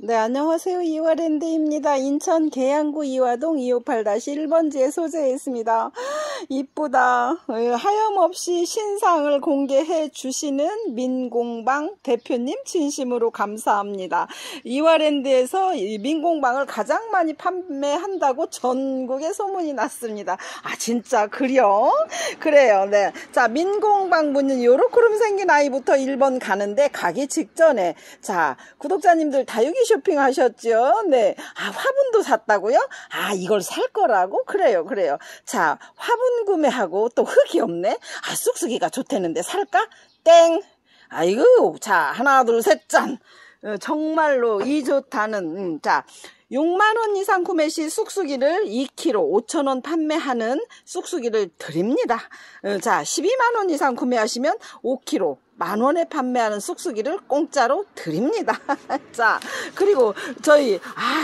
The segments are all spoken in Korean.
네, 안녕하세요. 이화랜드입니다. 인천 계양구 이화동 258-1번지에 소재했습니다. 이쁘다. 하염없이 신상을 공개해 주시는 민공방 대표님 진심으로 감사합니다. 이화랜드에서 이 민공방을 가장 많이 판매한다고 전국에 소문이 났습니다. 아, 진짜 그려? 그래요. 네. 자, 민공방 문은 요렇게름 생긴 아이부터 1번 가는데 가기 직전에 자, 구독자님들 다육이 쇼핑 하셨죠? 네. 아, 화분도 샀다고요? 아, 이걸 살 거라고? 그래요. 자, 화분 구매하고 또 흙이 없네? 아, 쑥쑥이가 좋다는데 살까? 땡! 아이고, 자, 하나, 둘, 셋, 짠! 정말로 이 좋다는, 자, 6만원 이상 구매 시 쑥쑥이를 2kg 5,000원 판매하는 쑥쑥이를 드립니다. 자, 12만원 이상 구매하시면 5kg 만원에 판매하는 쑥쑥이를 공짜로 드립니다. 자, 그리고 저희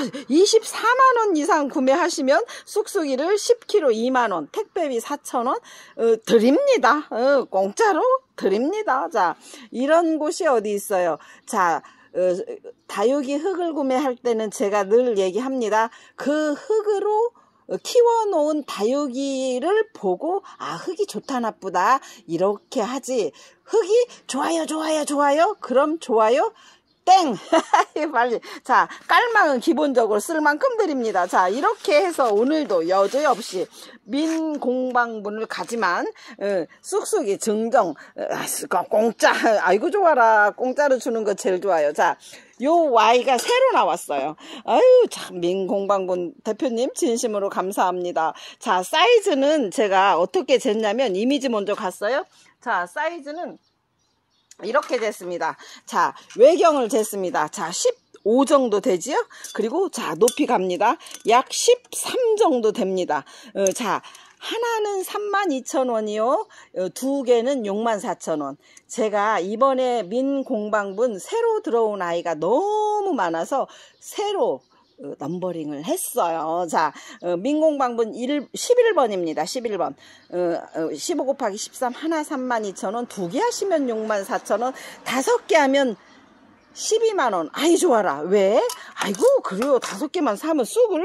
24만원 이상 구매하시면 쑥쑥이를 10kg 2만원, 택배비 4,000원 드립니다. 공짜로 드립니다. 자, 이런 곳이 어디 있어요? 자, 다육이 흙을 구매할 때는 제가 늘 얘기합니다. 그 흙으로 키워놓은 다육이를 보고 아, 흙이 좋다 나쁘다 이렇게 하지, 흙이 좋아요 그럼 좋아요 땡! 빨리. 자, 깔망은 기본적으로 쓸 만큼 드립니다. 자, 이렇게 해서 오늘도 여지없이 민공방문을 가지만 쑥쑥이 증정 공짜. 아이고 좋아라. 공짜로 주는 거 제일 좋아요. 자, 요 Y가 새로 나왔어요. 아유, 참 민공방문 대표님 진심으로 감사합니다. 자, 사이즈는 제가 어떻게 쟀냐면 이미지 먼저 갔어요. 자, 사이즈는 이렇게 됐습니다. 자, 외경을 쟀습니다. 자, 15 정도 되지요? 그리고 자, 높이 갑니다. 약 13 정도 됩니다. 자, 하나는 32,000원이요. 두 개는 64,000원. 제가 이번에 민공방분 새로 들어온 아이가 너무 많아서 새로 넘버링을 했어요. 자, 민공방분 11번입니다. 11번. 15 곱하기 13 하나 32,000원, 두 개 하시면 64,000원, 다섯 개 하면 12만원. 아이 좋아라. 왜? 아이고, 그래요. 다섯 개만 사면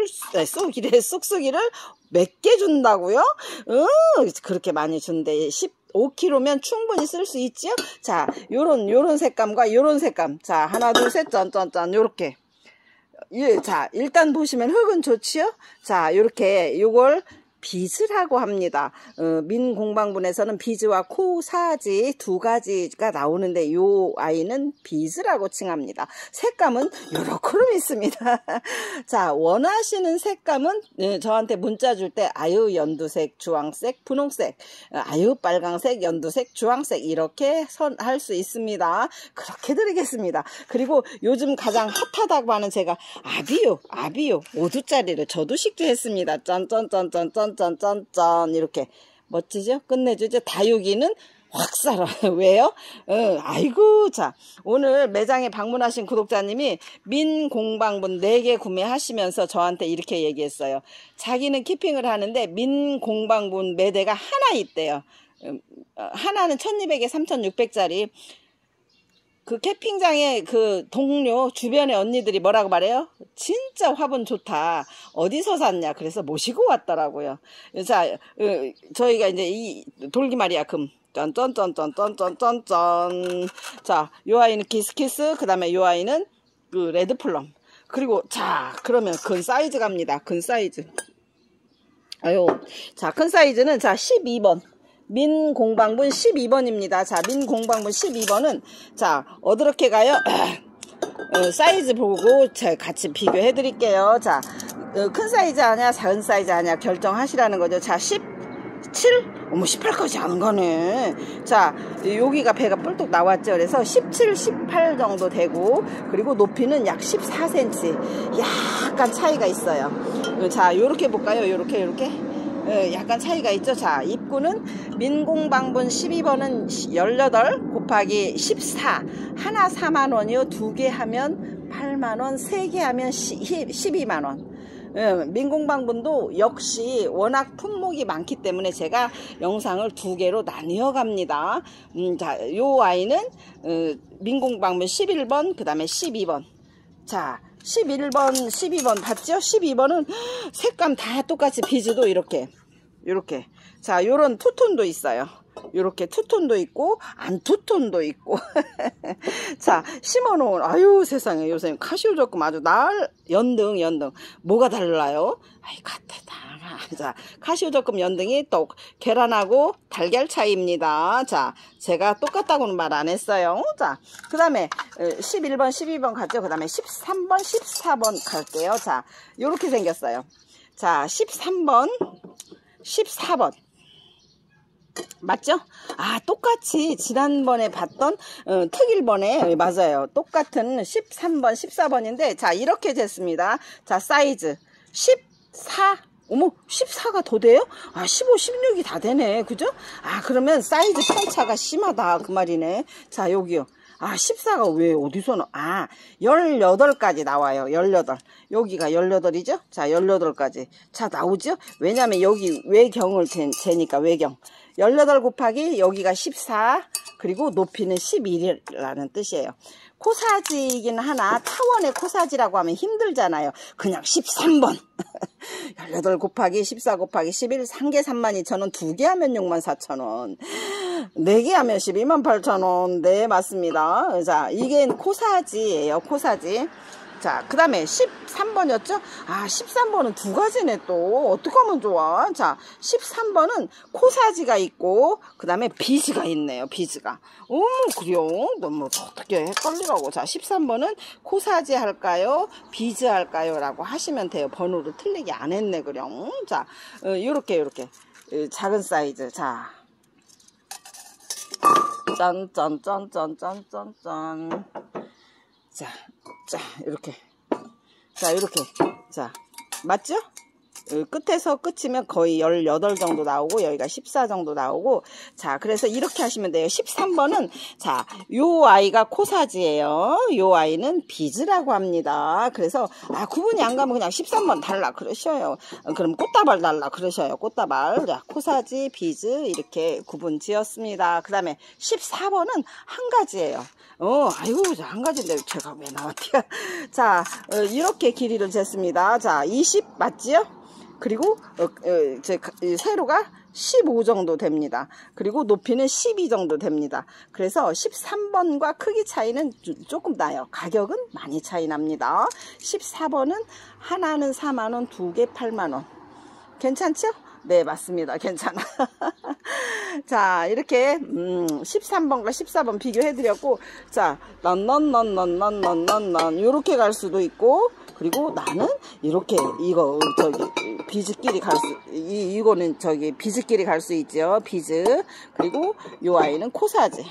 쑥쑥이를 몇 개 준다고요? 그렇게 많이 준대. 15kg면 충분히 쓸 수 있지요? 자, 요런 색감과 요런 색감. 자, 하나, 둘, 셋, 짠, 요렇게. 예, 자, 일단 보시면 흙은 좋지요? 자, 요렇게 요걸 비즈라고 합니다. 민공방분에서는 비즈와 코사지 두 가지가 나오는데 요 아이는 비즈라고 칭합니다. 색감은 요렇게 있습니다. 자, 원하시는 색감은 저한테 문자 줄 때 아유 연두색, 주황색, 분홍색, 아유 빨강색, 연두색, 주황색 이렇게 할 수 있습니다. 그렇게 드리겠습니다. 그리고 요즘 가장 핫하다고 하는 제가 아비요 5두짜리를 저도 식주했습니다. 짠 이렇게 멋지죠? 끝내주죠? 다육이는 확 살아. 왜요? 아이고. 자, 오늘 매장에 방문하신 구독자님이 민공방분 4개 구매하시면서 저한테 이렇게 얘기했어요. 자기는 키핑을 하는데 민공방분 매대가 하나 있대요. 하나는 1200에 3600짜리. 그 캠핑장에 그 동료 주변의 언니들이 뭐라고 말해요? 진짜 화분 좋다. 어디서 샀냐? 그래서 모시고 왔더라고요. 자, 저희가 이제 이 돌기말이야 금. 짠. 자, 요 아이는 키스키스. 그 다음에 요 아이는 그 레드플럼. 그리고 자, 그러면 큰 사이즈 갑니다. 큰 사이즈. 아유, 자, 큰 사이즈는 자 12번. 민공방분 12번입니다. 자, 민공방분 12번은 자, 어떻게 가요? 사이즈 보고 제가 같이 비교해 드릴게요. 자, 큰 사이즈 하냐 작은 사이즈 하냐 결정하시라는 거죠. 자, 17? 어머, 18까지 안 가네. 자, 여기가 배가 뿔뚝 나왔죠. 그래서 17, 18 정도 되고, 그리고 높이는 약 14cm. 약간 차이가 있어요. 자, 요렇게 볼까요? 요렇게. 약간 차이가 있죠. 자, 입구는 민공방분 12번은 18 곱하기 14 하나 4만원이요. 두 개 하면 8만원, 세 개 하면 12만원. 민공방분도 역시 워낙 품목이 많기 때문에 제가 영상을 두 개로 나뉘어 갑니다. 자, 요 아이는 민공방분 11번 그 다음에 12번. 자, 11번, 12번 봤죠? 12번은 색감 다 똑같이 비즈도 이렇게. 자, 요런 투톤도 있어요. 요렇게 투톤도 있고 안 투톤도 있고. 자, 심어놓은, 아유 세상에, 요새 카시오 조금 아주 연등 뭐가 달라요? 아이 같아. 자, 카시오 적금 연등이 또 계란하고 달걀 차이입니다. 자, 제가 똑같다고는 말 안 했어요. 자, 그 다음에 11번 12번 갔죠. 그 다음에 13번 14번 갈게요. 자, 요렇게 생겼어요. 자, 13번 14번 맞죠? 아, 똑같이 지난번에 봤던 특일번에 맞아요. 똑같은 13번 14번인데 자, 이렇게 됐습니다. 자, 사이즈 14. 어머, 14가 더 돼요? 아, 15, 16이 다 되네. 그죠? 아, 그러면 사이즈 편차가 심하다. 그 말이네. 자, 여기요. 아, 14가 왜 어디서 아, 18까지 나와요. 18. 여기가 18이죠? 자, 18까지. 자, 나오죠? 왜냐면 여기 외경을 재니까 외경. 18 곱하기 여기가 14. 그리고 높이는 11이라는 뜻이에요. 코사지이긴 하나 타원의 코사지라고 하면 힘들잖아요. 그냥 13번 18 곱하기 14 곱하기 11 3개 32,000원 2개 하면 64,000원 4개 하면 128,000원 네 맞습니다. 자, 이게 코사지예요. 코사지. 자, 그 다음에 13번이었죠? 아, 13번은 두 가지네 또. 어떻게 하면 좋아? 자, 13번은 코사지가 있고, 그 다음에 비즈가 있네요. 비즈가. 그래요? 너무 어떻게 헷갈리라고. 자, 13번은 코사지 할까요? 비즈 할까요? 라고 하시면 돼요. 번호를 틀리게 안 했네, 그럼. 자, 요렇게. 작은 사이즈. 자. 짠. 자, 이렇게. 자, 맞죠? 끝에서 끝이면 거의 18 정도 나오고, 여기가 14 정도 나오고, 자, 그래서 이렇게 하시면 돼요. 13번은, 자, 요 아이가 코사지예요. 요 아이는 비즈라고 합니다. 그래서, 아, 구분이 안 가면 그냥 13번 달라 그러셔요. 그럼 꽃다발 달라 그러셔요. 꽃다발. 자, 코사지, 비즈, 이렇게 구분 지었습니다. 그 다음에 14번은 한 가지예요. 아이고, 한 가지인데 제가 왜 나왔대요? 자, 이렇게 길이를 쟀습니다. 자, 20 맞지요? 그리고 세로가 15 정도 됩니다. 그리고 높이는 12 정도 됩니다. 그래서 13번과 크기 차이는 조금 나요. 가격은 많이 차이 납니다. 14번은 하나는 4만원, 2개 8만원. 괜찮죠? 네, 맞습니다. 괜찮아. 자, 이렇게 13번과 14번 비교해드렸고, 자, 난 요렇게 갈 수도 있고, 그리고 나는 이렇게 이거 비즈끼리 갈 수, 이거는 비즈끼리 갈 수 있죠. 비즈. 그리고 요 아이는 코사지.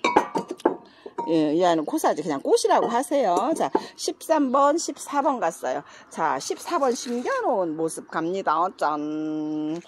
예, 이 아이는 코사지 그냥 꽃이라고 하세요. 자, 13번 14번 갔어요. 자, 14번 심겨놓은 모습 갑니다. 짠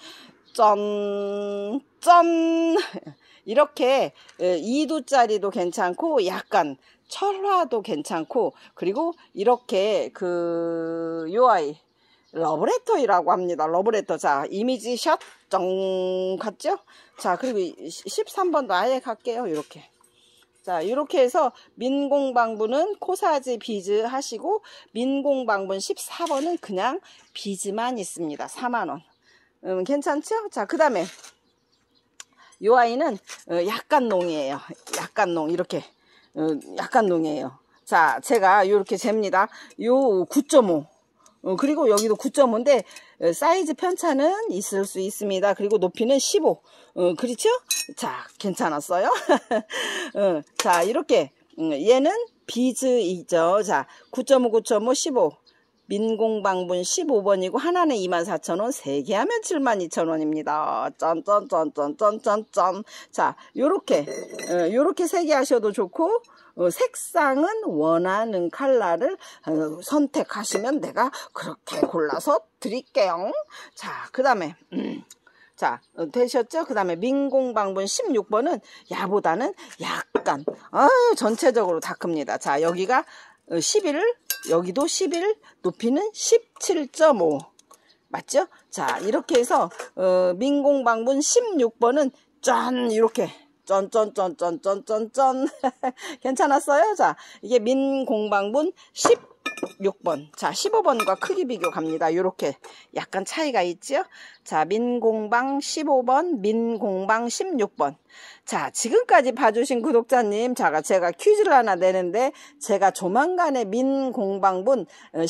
이렇게 2두짜리도 괜찮고 약간 철화도 괜찮고, 그리고 이렇게 요 아이 러브레터이라고 합니다. 러브레터. 자, 이미지 샷 갔죠? 자, 그리고 13번도 아예 갈게요. 이렇게. 자, 이렇게 해서 민공방부는 코사지 비즈 하시고, 민공방분 14번은 그냥 비즈만 있습니다. 4만원. 괜찮죠? 자, 그 다음에 요 아이는 약간 농이에요. 약간 농. 이렇게 약간 농이에요. 자, 제가 이렇게 잽니다. 요 9.5. 그리고 여기도 9.5인데 사이즈 편차는 있을 수 있습니다. 그리고 높이는 15. 그렇죠? 자, 괜찮았어요? 자, 이렇게 얘는 비즈이죠. 자, 9.5 15. 민공방분 15번이고 하나는 24,000원, 3개 하면 72,000원입니다. 짠. 자, 요렇게 3개 하셔도 좋고, 색상은 원하는 컬러를 선택하시면 내가 그렇게 골라서 드릴게요. 자, 그 다음에 자, 되셨죠? 그 다음에 민공방분 16번은 야보다는 약간 전체적으로 다 큽니다. 자, 여기가 11, 여기도 11, 높이는 17.5 맞죠? 자, 이렇게 해서 민공방분 16번은 짠 이렇게 짠 괜찮았어요? 자, 이게 민공방분 16번. 자, 15번과 크기 비교 갑니다. 요렇게 약간 차이가 있죠? 자, 민공방 15번, 민공방 16번. 자, 지금까지 봐주신 구독자님, 제가 퀴즈를 하나 내는데, 제가 조만간에 민공방분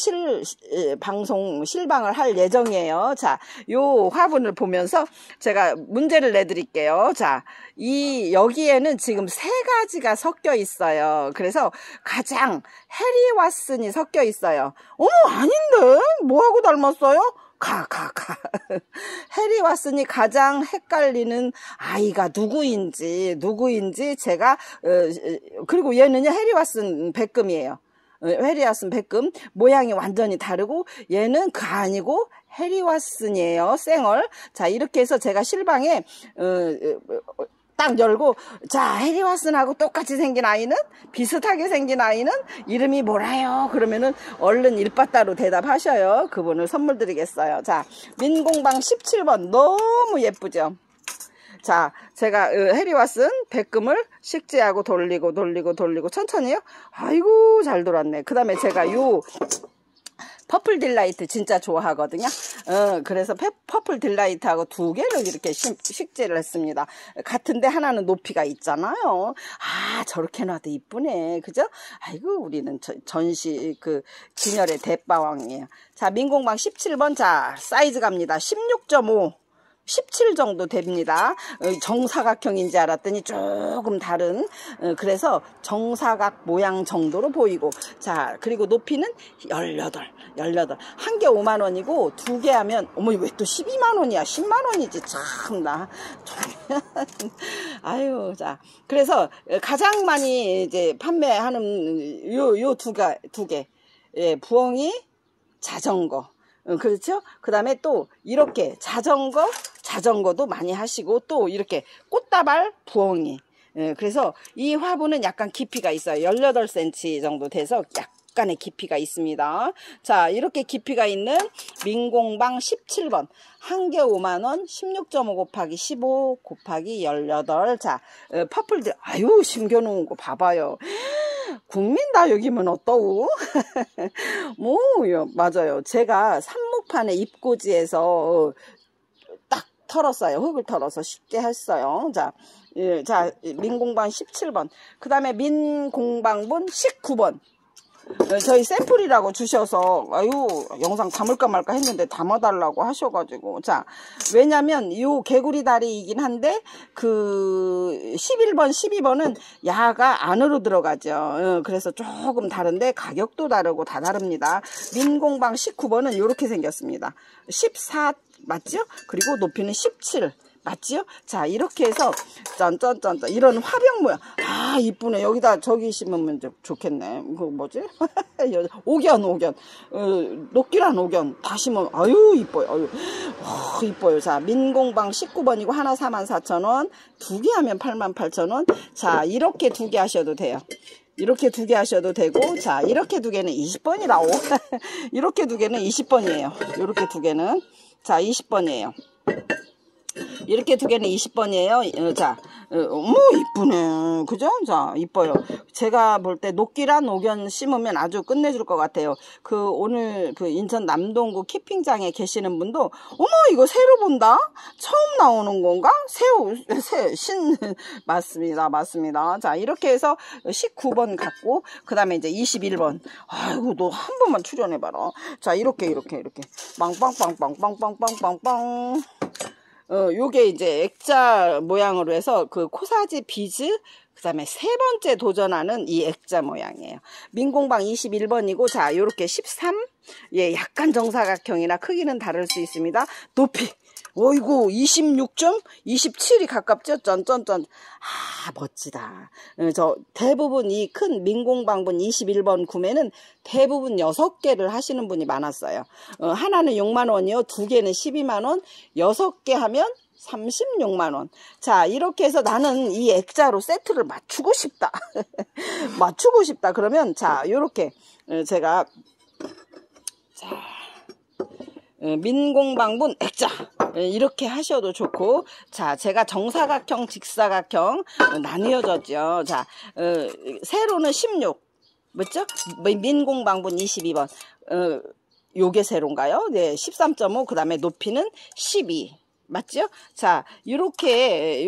실방을 할 예정이에요. 자, 요 화분을 보면서 제가 문제를 내드릴게요. 자, 여기에는 지금 세 가지가 섞여 있어요. 그래서 가장 해리 왓슨이 섞여 있어요. 어머, 아닌데? 뭐하고 닮았어요? 해리 왓슨이 가장 헷갈리는 아이가 누구인지 제가 그리고 얘는요 해리 왓슨 백금이에요. 해리 왓슨 백금 모양이 완전히 다르고 얘는 아니고 해리 왓슨이에요. 쌩얼. 자, 이렇게 해서 제가 실방에 딱 열고, 자, 해리 왓슨하고 똑같이 생긴 아이는, 비슷하게 생긴 아이는 이름이 뭐라요? 그러면은 얼른 일바따로 대답하셔요. 그분을 선물 드리겠어요. 자, 민공방 17번 너무 예쁘죠? 자, 제가 해리 왓슨 백금을 식재하고 돌리고 천천히요. 아이고 잘 돌았네. 그 다음에 제가 퍼플 딜라이트 진짜 좋아하거든요. 그래서 퍼플 딜라이트하고 두 개를 이렇게 식재를 했습니다. 같은데 하나는 높이가 있잖아요. 아, 저렇게 놔도 이쁘네. 그죠? 아이고, 우리는 전시 진열의 대빠왕이에요. 자, 민공방 17번. 자, 사이즈 갑니다. 16.5. 17 정도 됩니다. 정사각형인지 알았더니 조금 다른, 그래서 정사각 모양 정도로 보이고, 자, 그리고 높이는 18. 한 개 5만원이고 두 개 하면 어머, 왜 또 12만원이야? 10만원이지. 참나. 아유. 자, 그래서 가장 많이 이제 판매하는 요 두 개. 예, 부엉이, 자전거. 그렇죠? 그 다음에 또 이렇게 자전거도 많이 하시고, 또 이렇게 꽃다발 부엉이. 그래서 이 화분은 약간 깊이가 있어요. 18cm 정도 돼서 약간의 깊이가 있습니다. 자, 이렇게 깊이가 있는 민공방 17번. 한 개 5만원, 16.5 곱하기 15 곱하기 18. 자, 퍼플들, 아유, 심겨놓은 거 봐봐요. 국민다육이면 어떠우? 맞아요. 제가 삽목판에 입고지에서 딱 털었어요. 흙을 털어서 쉽게 했어요. 자, 민공방 17번. 그 다음에 민공방분 19번. 저희 샘플이라고 주셔서 아유, 영상 담을까 말까 했는데 담아달라고 하셔가지고, 자, 왜냐면 요 개구리 다리이긴 한데 11번 12번은 야가 안으로 들어가죠. 그래서 조금 다른데 가격도 다르고 다 다릅니다. 민공방 19번은 요렇게 생겼습니다. 14 맞죠? 그리고 높이는 17 맞지요? 자, 이렇게 해서 짠짠짠 이런 화병 모양. 아, 이쁘네. 여기다 저기 심으면 좋겠네. 그거 뭐지? 옥연. 녹기란 옥연 다 심으면 아유, 이뻐요. 아유, 이뻐요. 자, 민공방 19번이고 하나 44,000원, 두 개 하면 88,000원. 자, 이렇게 두 개 하셔도 돼요. 이렇게 두 개 하셔도 되고, 자, 이렇게 두 개는 20번이라고. 이렇게 두 개는 20번이에요. 이렇게 두 개는, 자, 20번이에요. 이렇게 두 개는 20번이에요. 자, 어머, 이쁘네. 그죠? 자, 이뻐요. 제가 볼 때 녹기란 옥연 심으면 아주 끝내줄 것 같아요. 오늘 인천 남동구 키핑장에 계시는 분도, 어머, 이거 새로 본다? 처음 나오는 건가? 맞습니다. 자, 이렇게 해서 19번 갖고, 그 다음에 이제 21번. 아이고, 너 한 번만 출연해봐라. 자, 이렇게. 빵빵빵빵빵빵빵빵빵. 요게 이제 액자 모양으로 해서 코사지 비즈, 그 다음에 세 번째 도전하는 이 액자 모양이에요. 민공방 21번이고, 자, 요렇게 13. 예, 약간 정사각형이나 크기는 다를 수 있습니다. 높이. 어이구, 26.27이 가깝죠? 짠짠짠. 아, 멋지다. 대부분 이 큰 민공방분 21번 구매는 대부분 6개를 하시는 분이 많았어요. 하나는 6만원이요. 두 개는 12만원. 6개 하면 36만원. 자, 이렇게 해서 나는 이 액자로 세트를 맞추고 싶다. 그러면, 자, 요렇게, 제가, 자, 민공방분 액자 이렇게 하셔도 좋고, 자, 제가 정사각형 직사각형 나뉘어졌죠. 자, 세로는 16, 맞죠? 민공방분 22번. 요게 세로인가요? 네, 13.5. 그 다음에 높이는 12. 맞죠? 자, 요렇게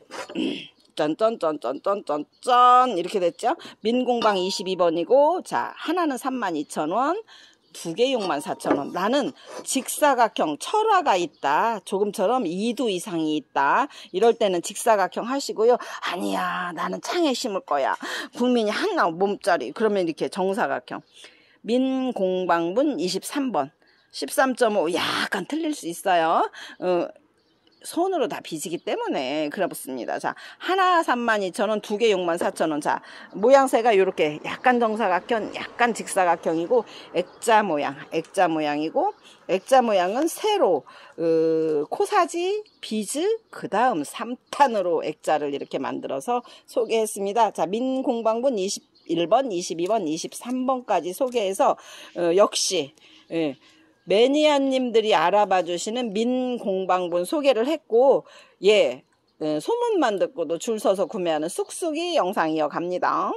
짠짠짠짠짠짠짠 이렇게 됐죠? 민공방 22번이고, 자, 하나는 32,000원, 두 개 64,000원. 나는 직사각형 철화가 있다. 조금처럼 2두 이상이 있다. 이럴 때는 직사각형 하시고요. 아니야, 나는 창에 심을 거야. 국민이 하나 몸짜리. 그러면 이렇게 정사각형. 민공방분 23번. 13.5 약간 틀릴 수 있어요. 손으로 다 빚이기 때문에 그렇습니다. 자, 하나 32,000원, 두 개 64,000원. 자, 모양새가 이렇게 약간 정사각형, 약간 직사각형이고, 액자 모양이고, 액자 모양은 세로, 코사지, 비즈, 그 다음 3탄으로 액자를 이렇게 만들어서 소개했습니다. 자, 민공방분 21번, 22번, 23번까지 소개해서, 역시, 매니아님들이 알아봐 주시는 민공방분 소개를 했고, 예, 소문만 듣고도 줄 서서 구매하는 쑥쑥이 영상 이어갑니다.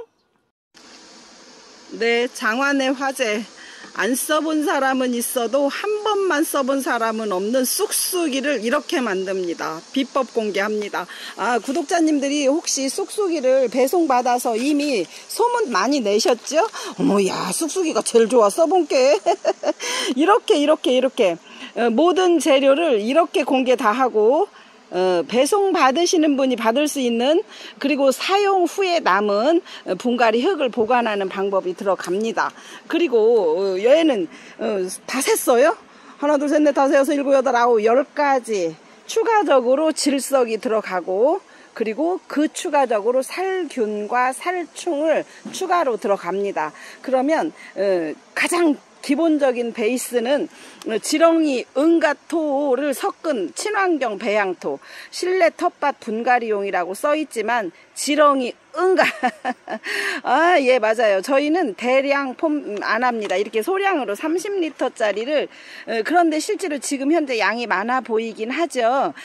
네, 장안의 화제. 안 써본 사람은 있어도 한 번만 써본 사람은 없는 쑥쑥이를 이렇게 만듭니다. 비법 공개합니다. 아, 구독자님들이 혹시 쑥쑥이를 배송받아서 이미 소문 많이 내셨죠? 어머, 야, 쑥쑥이가 제일 좋아, 써본 게. 이렇게 모든 재료를 이렇게 공개 다 하고, 배송 받으시는 분이 받을 수 있는, 그리고 사용 후에 남은 분갈이 흙을 보관하는 방법이 들어갑니다. 그리고 얘는 다 샜어요. 하나 둘 셋 넷 다섯 여섯 일곱 여덟 아홉 10가지 추가적으로 질석이 들어가고, 그리고 그 추가적으로 살균과 살충을 추가로 들어갑니다. 그러면 가장 기본적인 베이스는 지렁이 은가토를 섞은 친환경 배양토, 실내 텃밭 분갈이용이라고 써있지만 지렁이 은가 아, 예, 맞아요. 저희는 대량 폼 안 합니다. 이렇게 소량으로 30리터짜리를, 그런데 실제로 지금 현재 양이 많아 보이긴 하죠.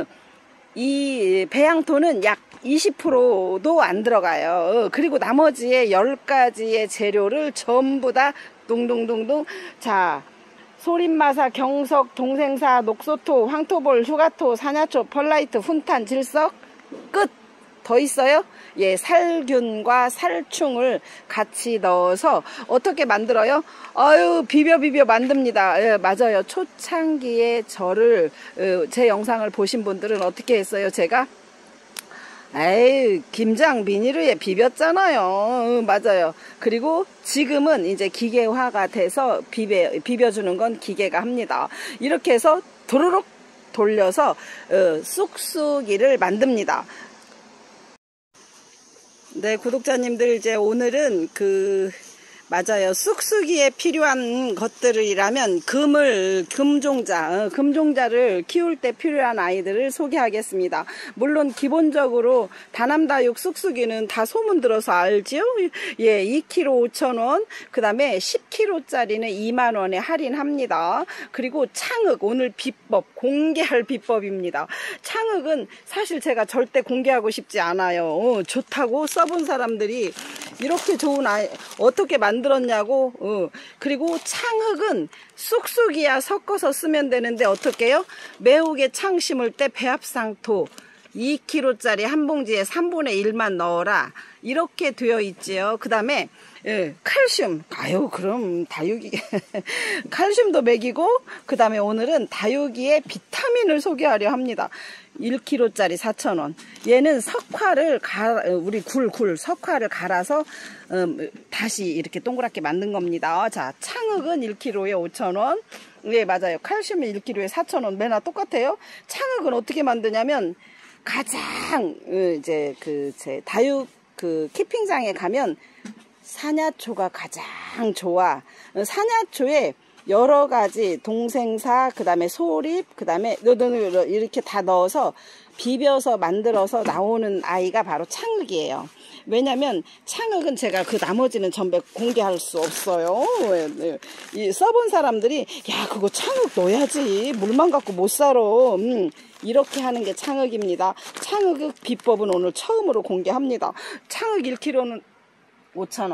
이 배양토는 약 20%도 안 들어가요. 그리고 나머지의 10가지의 재료를 전부 다 동동동동. 자, 소림마사, 경석, 동생사, 녹소토, 황토볼, 휴가토, 사냐초, 펄라이트, 훈탄, 질석, 끝! 더 있어요? 예, 살균과 살충을 같이 넣어서 어떻게 만들어요? 아유, 비벼 만듭니다. 예, 맞아요. 초창기에 저를, 제 영상을 보신 분들은 어떻게 했어요? 제가? 에이, 김장 비닐에 비볐잖아요. 맞아요. 그리고 지금은 이제 기계화가 돼서 비벼주는 건 기계가 합니다. 이렇게 해서 도로록 돌려서 쑥쑥이를 만듭니다. 네, 구독자님들, 이제 오늘은 맞아요. 쑥쑥이에 필요한 것들이라면 금종자를 키울 때 필요한 아이들을 소개하겠습니다. 물론 기본적으로 다남다육 쑥쑥이는 다 소문 들어서 알죠? 예, 2kg 5,000원, 그 다음에 10kg짜리는 2만원에 할인합니다. 그리고 창흑, 오늘 비법, 공개할 비법입니다. 창흑은 사실 제가 절대 공개하고 싶지 않아요. 좋다고 써본 사람들이 이렇게 좋은 아이 어떻게 만들었냐고. 그리고 창흑은 쑥쑥이야 섞어서 쓰면 되는데 어떻게 해요? 매혹에 창 심을 때 배합상토 2kg짜리 한 봉지에 3분의 1만 넣어라, 이렇게 되어 있지요. 그 다음에 칼슘, 아유 그럼 다육이 칼슘도 먹이고, 그 다음에 오늘은 다육이의 비타민을 소개하려 합니다. 1kg짜리 4,000원. 얘는 석화를 우리 석화를 갈아서 다시 이렇게 동그랗게 만든 겁니다. 자, 창흑은 1kg에 5,000원. 네, 맞아요. 칼슘은 1kg에 4,000원. 맨날 똑같아요. 창흑은 어떻게 만드냐면, 가장 이제 제 다육 키핑장에 가면 사냐초가 가장 좋아. 사냐초에 여러 가지 동생사, 그 다음에 소립, 그 다음에 이렇게 다 넣어서 비벼서 만들어서 나오는 아이가 바로 창흑이에요. 왜냐면 창흑은 제가 나머지는 전부 공개할 수 없어요. 써본 사람들이 야, 그거 창흑 넣어야지, 물만 갖고 못 살아, 이렇게 하는 게 창흑입니다. 창흑 비법은 오늘 처음으로 공개합니다. 창흑 1kg는 5,000원.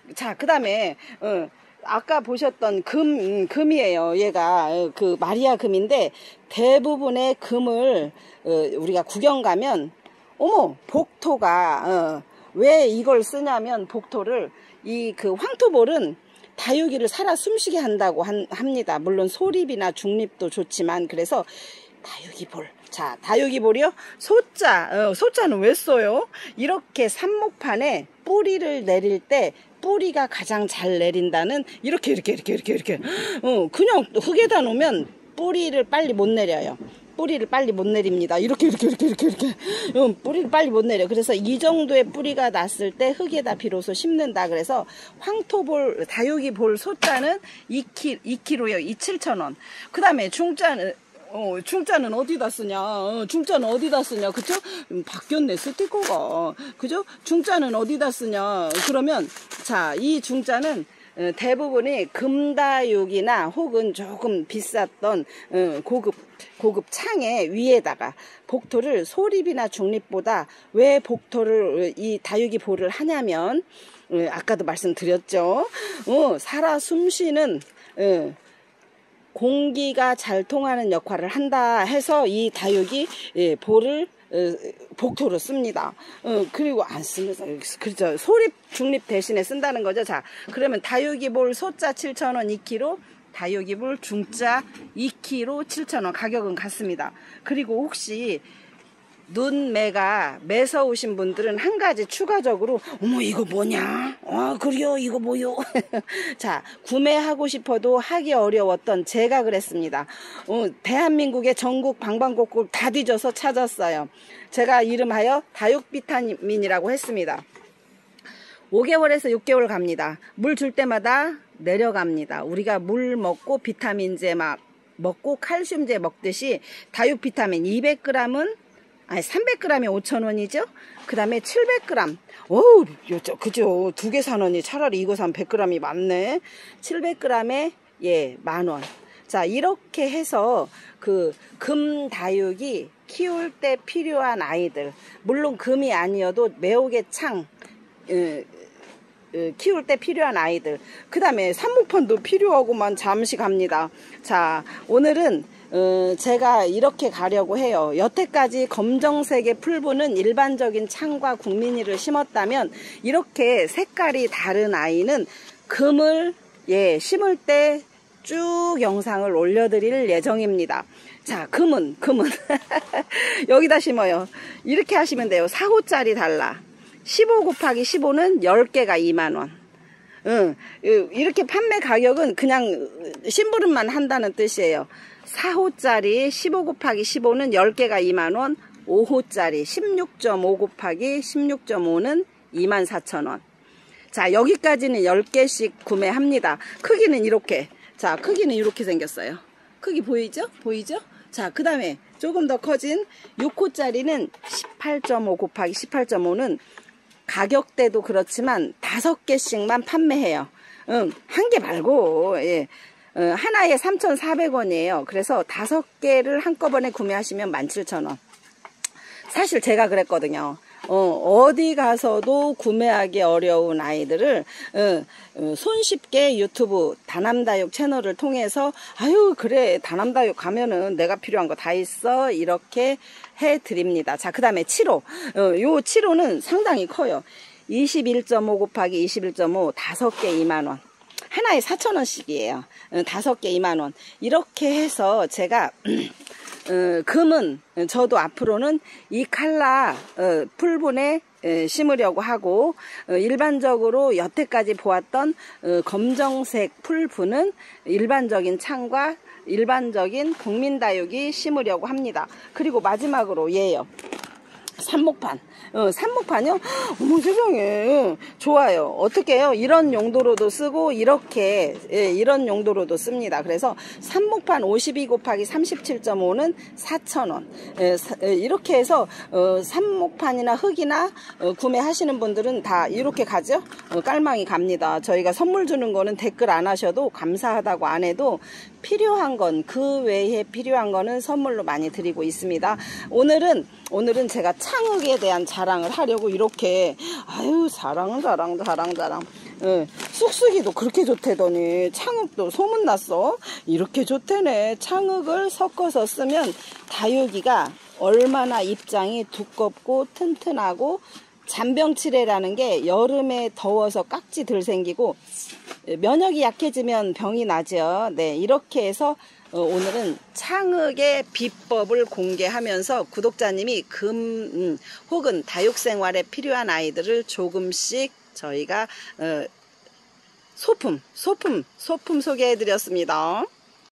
자, 그 다음에 아까 보셨던 금이에요. 얘가 그 마리아 금인데, 대부분의 금을 우리가 구경 가면 어머, 복토가 왜 이걸 쓰냐면, 복토를 이 그 황토볼은 다육이를 살아 숨쉬게 한다고 합니다. 물론 소립이나 중립도 좋지만, 그래서 다육이볼. 자, 다육이볼이요. 소자는 왜 써요? 이렇게 삽목판에 뿌리를 내릴 때 뿌리가 가장 잘 내린다는, 이렇게 그냥 흙에다 놓으면 뿌리를 빨리 못 내려요. 뿌리를 빨리 못 내립니다. 이렇게 뿌리를 빨리 못 내려. 그래서 이 정도의 뿌리가 났을 때 흙에다 비로소 심는다. 그래서 황토볼, 다육이볼 소자는 2kg요. 2,700원. 그 다음에 중자는 어디다 쓰냐? 중자는 어디다 쓰냐? 그쵸? 바뀌었네, 스티커가. 그죠? 중자는 어디다 쓰냐? 그러면, 자, 이 중자는 대부분이 금다육이나 혹은 조금 비쌌던 고급 창의 위에다가 복토를 소립이나 중립보다 왜 복토를 이 다육이 볼을 하냐면, 아까도 말씀드렸죠. 살아 숨쉬는 공기가 잘 통하는 역할을 한다 해서 이 다육이 볼을 복토로 씁니다. 그리고 안 쓰면서, 그렇죠. 소립, 중립 대신에 쓴다는 거죠. 자, 그러면 다육이볼 소자 7,000원 2kg, 다육이볼 중자 2kg 7,000원. 가격은 같습니다. 그리고 혹시 눈매가 매서우신 분들은 한 가지 추가적으로, 어머, 이거 뭐냐? 그래요, 이거 뭐요? 자, 구매하고 싶어도 하기 어려웠던 제가 그랬습니다. 대한민국의 전국 방방곡곡 다 뒤져서 찾았어요. 제가 이름하여 다육 비타민이라고 했습니다. 5개월에서 6개월 갑니다. 물 줄 때마다 내려갑니다. 우리가 물 먹고 비타민제 먹고 칼슘제 먹듯이 다육 비타민 200g은 300g에 5,000원이죠. 그 다음에 700g. 어우, 그죠. 2개 사느니 차라리 이거 사면 100g이 많네. 700g에, 10,000원. 자, 이렇게 해서 그 금다육이 키울 때 필요한 아이들, 물론 금이 아니어도 매혹의 창, 키울 때 필요한 아이들, 그 다음에 삽목판도 필요하고만 잠시 갑니다. 자, 오늘은 제가 이렇게 가려고 해요. 여태까지 검정색의 풀분은 일반적인 창과 국민이를 심었다면, 이렇게 색깔이 다른 아이는 금을 심을 때 쭉 영상을 올려드릴 예정입니다. 자, 금은 여기다 심어요. 이렇게 하시면 돼요. 4호짜리 달라. 15 곱하기 15는 10개가 20,000원. 이렇게 판매 가격은 그냥 심부름만 한다는 뜻이에요. 4호짜리 15 곱하기 15는 10개가 20,000원. 5호짜리 16.5 곱하기 16.5는 24,000원. 자, 여기까지는 10개씩 구매합니다. 크기는 이렇게. 자, 크기는 이렇게 생겼어요. 크기 보이죠? 자, 그 다음에 조금 더 커진 6호짜리는 18.5 곱하기 18.5는 가격대도 그렇지만 5개씩만 판매해요. 한 개 말고, 하나에 3,400원이에요. 그래서 5개를 한꺼번에 구매하시면 17,000원. 사실 제가 그랬거든요. 어디 가서도 구매하기 어려운 아이들을 손쉽게 유튜브 다남다육 채널을 통해서, 아유, 그래, 다남다육 가면은 내가 필요한 거 다 있어, 이렇게 해드립니다. 자, 그 다음에 7호. 요 7호는 상당히 커요. 21.5 곱하기 21.5, 5개 20,000원. 하나에 4,000원씩이에요. 5개 20,000원. 이렇게 해서 제가 금은 저도 앞으로는 이 칼라 풀분에 심으려고 하고, 일반적으로 여태까지 보았던 검정색 풀분은 일반적인 창과 일반적인 국민다육이 심으려고 합니다. 그리고 마지막으로 얘요. 삽목판. 삽목판이요? 어머 세상에. 좋아요. 어떻게 해요? 이런 용도로도 쓰고, 이렇게, 이런 용도로도 씁니다. 그래서 삽목판 52 곱하기 37.5는 4,000원. 이렇게 해서, 삽목판이나 흙이나 구매하시는 분들은 다 이렇게 가죠? 깔망이 갑니다. 저희가 선물 주는 거는 댓글 안 하셔도, 감사하다고 안 해도, 필요한 건, 그 외에 필요한 거는 선물로 많이 드리고 있습니다. 오늘은 제가 창흑에 대한 자랑을 하려고 이렇게 아유 자랑. 쑥쑥이도 그렇게 좋대더니 창흑도 소문났어. 이렇게 좋대네. 창흑을 섞어서 쓰면 다육이가 얼마나 입장이 두껍고 튼튼하고 잔병치레라는 게 여름에 더워서 깍지 덜 생기고 면역이 약해지면 병이 나죠. 네, 이렇게 해서 오늘은 창흑의 비법을 공개하면서 구독자님이 혹은 다육생활에 필요한 아이들을 조금씩 저희가 소품 소개해 드렸습니다.